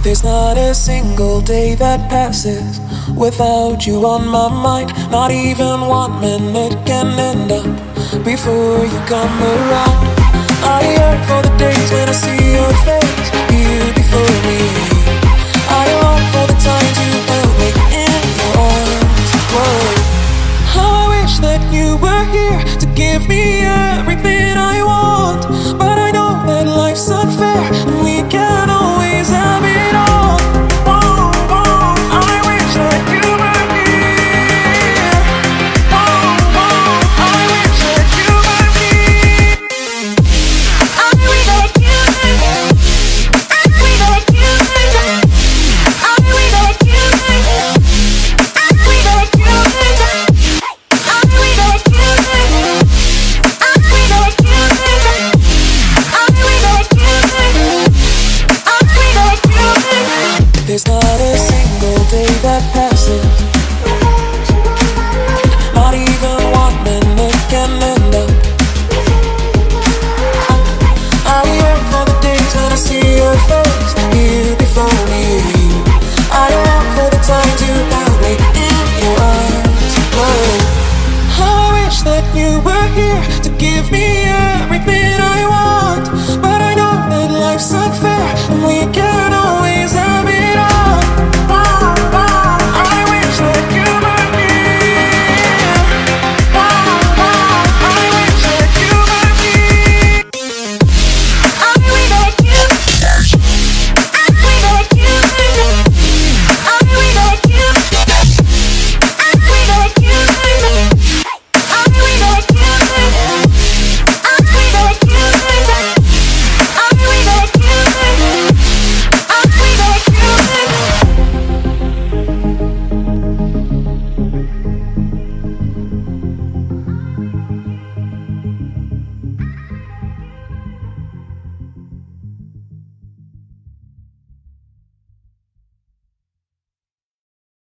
There's not a single day that passes without you on my mind. Not even 1 minute can end up before you come around. I yearn for the days when I see your face here before me